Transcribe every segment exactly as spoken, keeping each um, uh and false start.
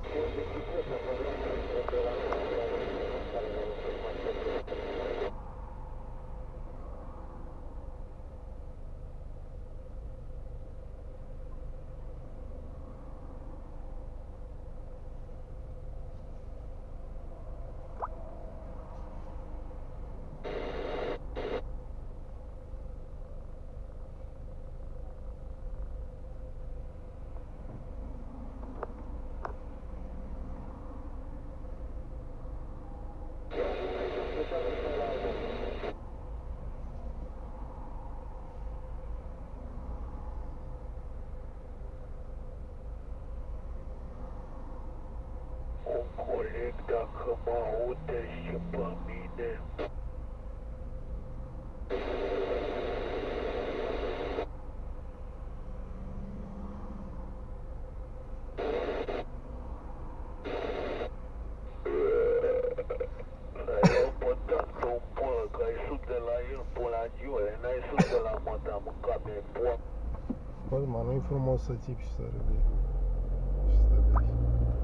Coleg, dacă mă aude și pe mine. Eu pot dat un pulă, că ai sub de la el până la ziua, n-ai sub de la măta, mânca pe pua. Bă, mă, nu-i frumos să țipi și să râdei și să te bei.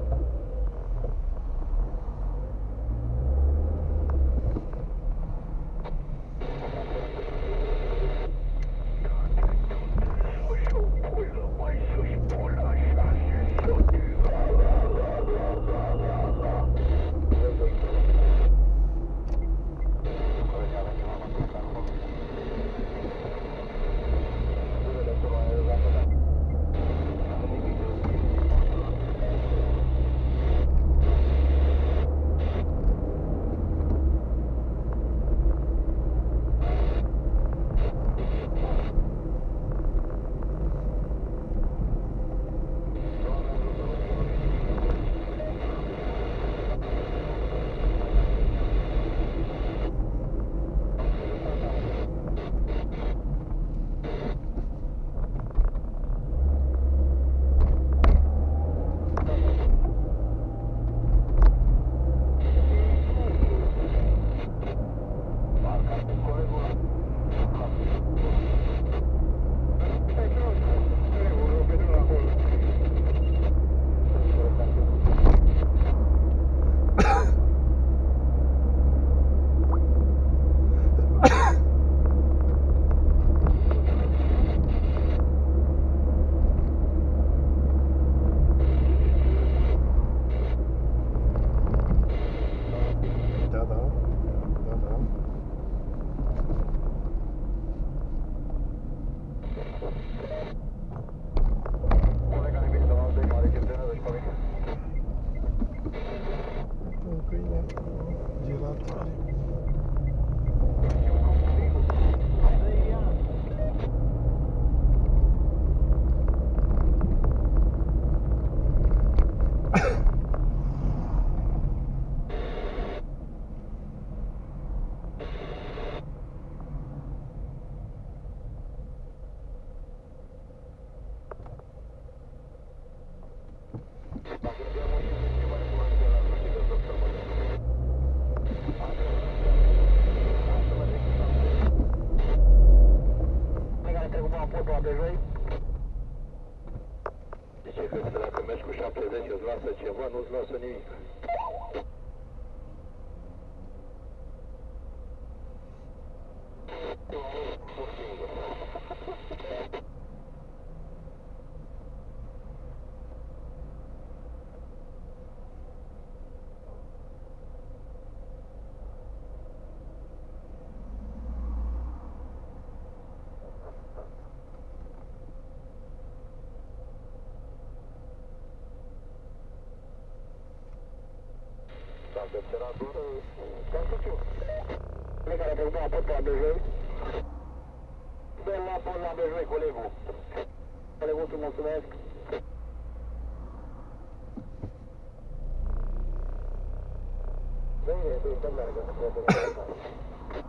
îți lasă ceva, nu-ți lasă nimic. Temperatură, cam cât eu. Cred care a trecut la pot la Bejoi. Dă-l la pot la Bejoi, colegul. Colegul, îți mulțumesc. Bine, bine, să meargă.